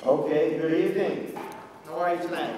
Okay, good evening. How are you tonight?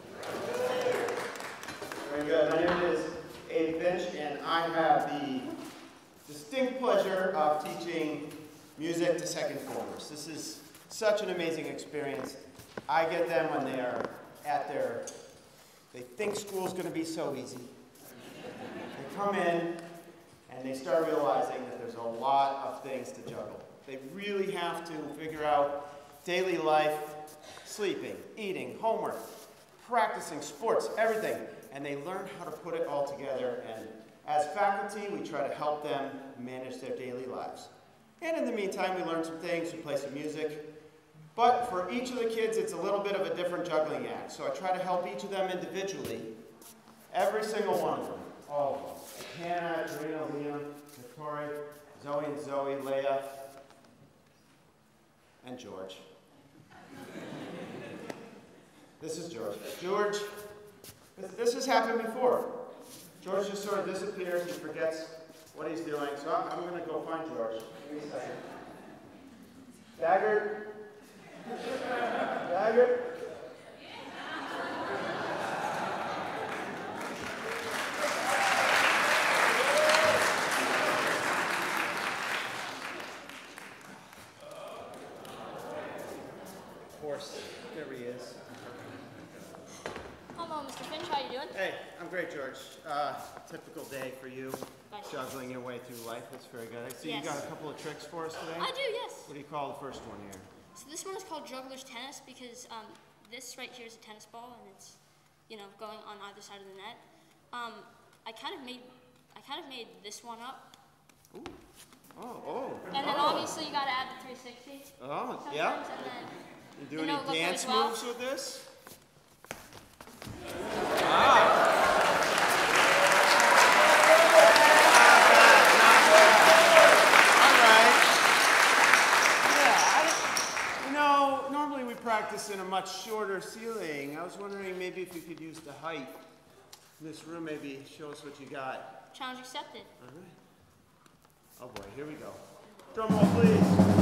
Very good. My name is Abe Finch, and I have the distinct pleasure of teaching music to second formers. This is such an amazing experience. I get them when they are at they think school's going to be so easy. They come in, and they start realizing that there's a lot of things to juggle. They really have to figure out daily life, sleeping, eating, homework, practicing sports, everything. And they learn how to put it all together. And as faculty, we try to help them manage their daily lives. And in the meantime, we learn some things, we play some music. But for each of the kids, it's a little bit of a different juggling act. So I try to help each of them individually, every single one of them, all of them. Hannah, Karina, Liam, Victoria, Zoe and Zoe, Leah, and George. This is George. George, this has happened before. George just sort of disappears, he forgets what he's doing, so I'm going to go find George. Give me a second. Daggert? Daggert? Of course, there he is. Hello, Mr. Finch. How you doing? Hey, I'm great, George. Typical day for you, juggling your way through life. That's very good. I see you got a couple of tricks for us today. I do, yes. What do you call the first one here? So this one is called juggler's tennis because this right here is a tennis ball and it's, going on either side of the net. I kind of made this one up. Ooh. Oh. And then obviously you got to add the 360. Oh, yeah. And then, you do any dance well. moves with this? Normally we practice in a much shorter ceiling. I was wondering maybe if you could use the height in this room, maybe show us what you got. Challenge accepted. All right. Oh boy, here we go. Drum roll, please.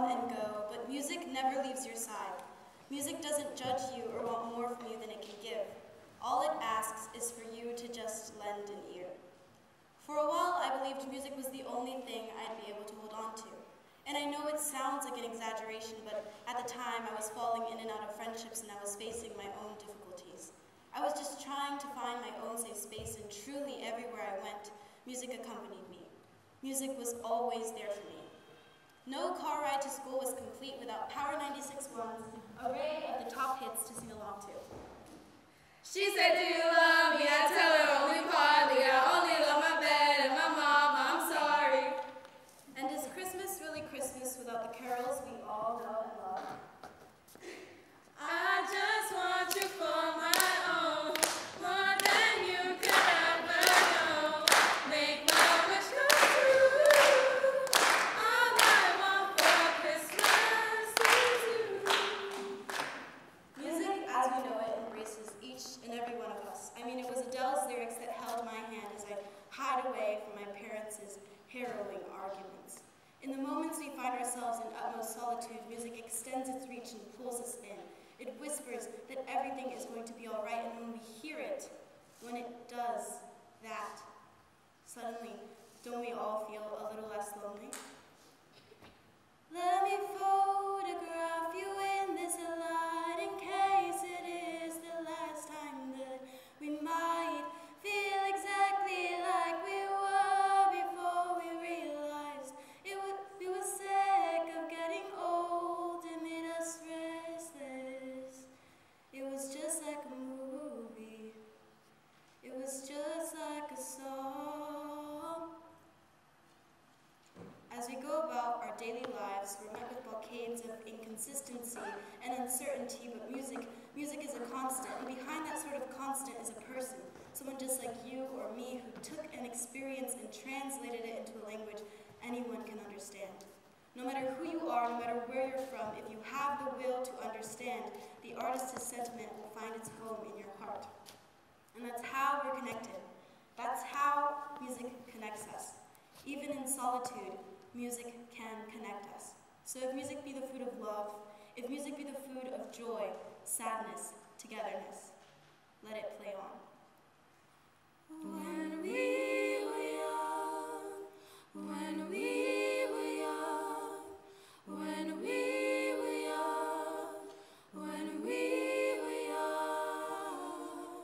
and go, but music never leaves your side. Music doesn't judge you or want more from you than it can give. All it asks is for you to just lend an ear. For a while, I believed music was the only thing I'd be able to hold on to. And I know it sounds like an exaggeration, but at the time I was falling in and out of friendships and I was facing my own difficulties. I was just trying to find my own safe space, and truly everywhere I went, music accompanied me. Music was always there for me. No car ride to school was complete without Power 96.1's array of the top hits to sing along to. She said, do you love me? I tell her only partly. I only love my bed and my mama, I'm sorry. And is Christmas really Christmas without the carols we all know and love? I just want you for my own, more than you could ever know. Make my wish come true. All I want for Christmas is you. Music, as we know it, embraces each and every one of us. I mean, it was Adele's lyrics that held my hand as I hide away from my parents' harrowing arguments. In the moments we find ourselves in utmost solitude, music extends its reach and pulls us in. It whispers that everything is going to be all right, and when we hear it, when it does that, suddenly, don't we all feel a little less lonely? Let me photograph you in this light in case it is the last time that we might feel exactly like we were before we realized we were sick of getting old. It made us restless. It was just like a movie. It was just like a song. As we go about our daily lives, we're met with blockades of inconsistency and uncertainty, but music is a constant, and behind that sort of constant is a person, someone just like you or me who took an experience and translated it into a language anyone can understand. No matter who you are, no matter where you're from, if you have the will to understand, the artist's sentiment will find its home in your heart. And that's how we're connected. That's how music connects us. Even in solitude, music can connect us. So if music be the food of love, if music be the food of joy, sadness, togetherness, let it play on. When we were young, when we were young, when we were young, when we were young.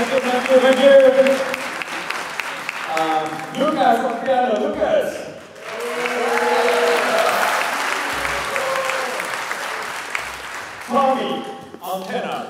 Thank you. Lucas on piano, Lucas. Tommy on tenor.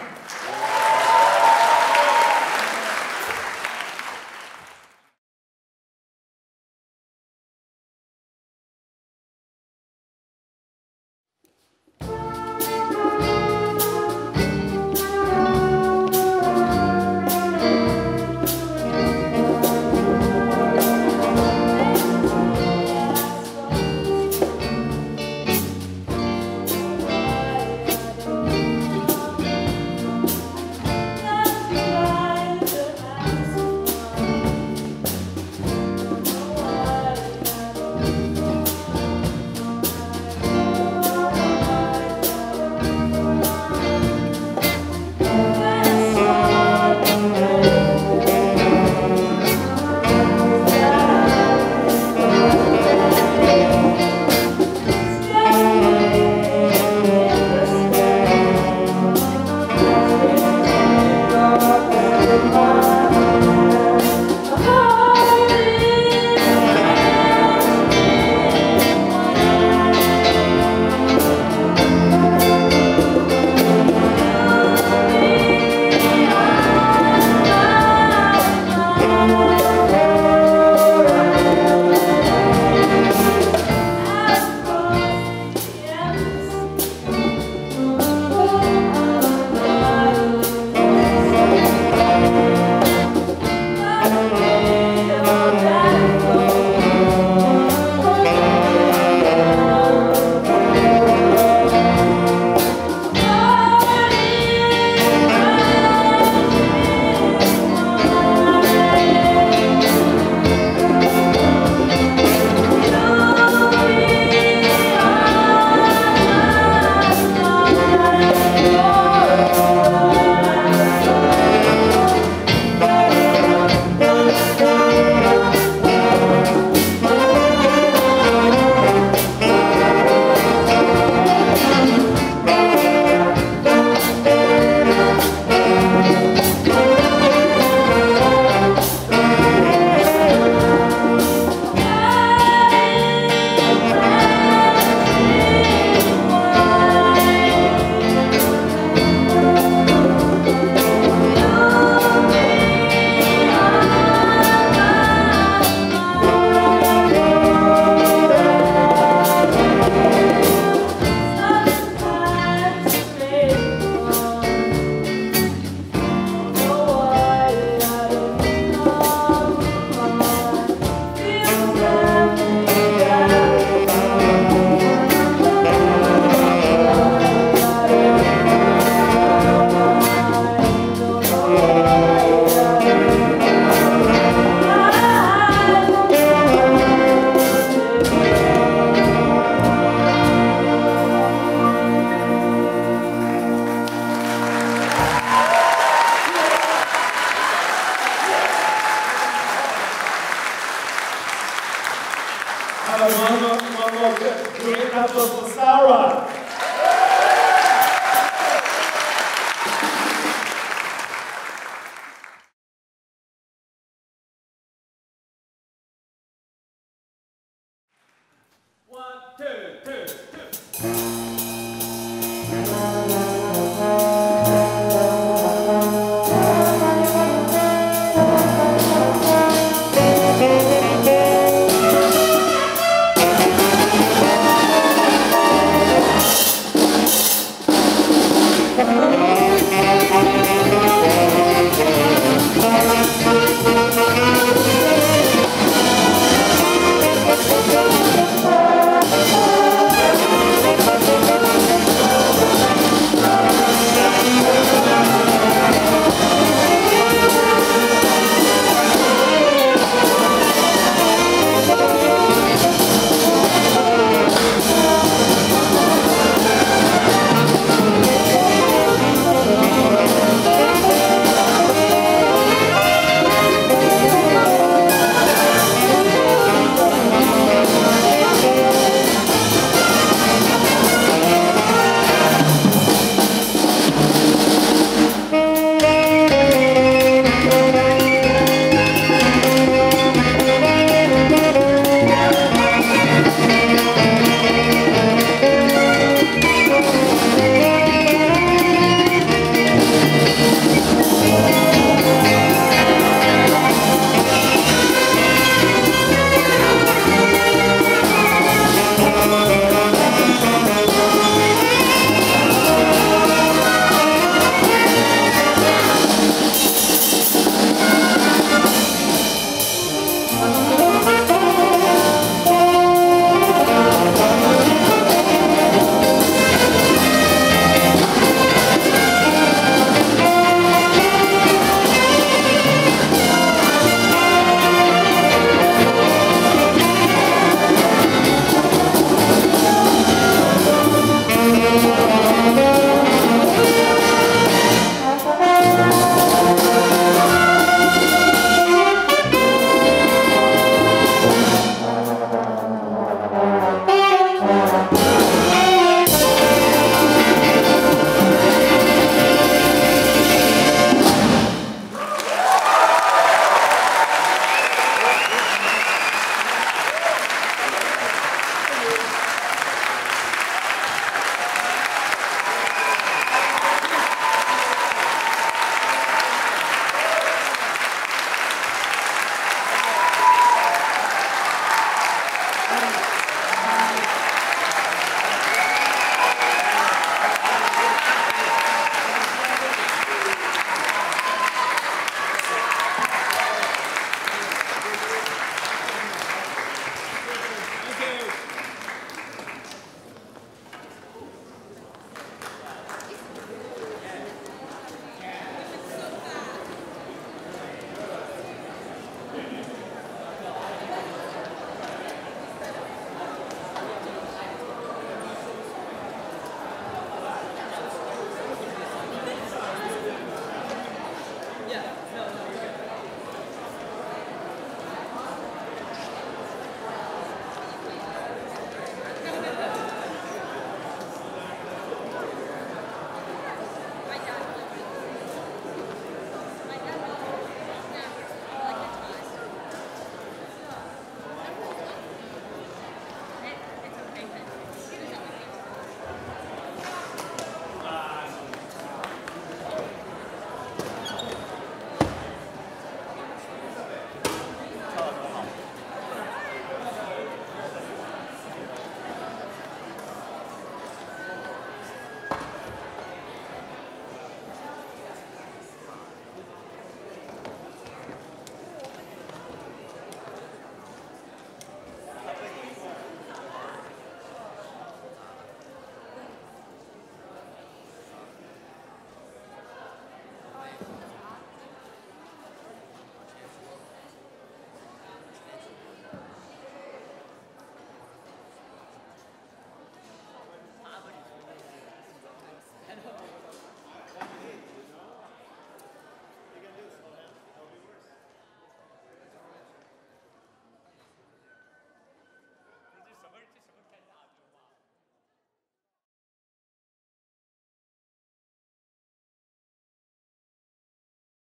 Great applause for Sarah. One, two. Thank you.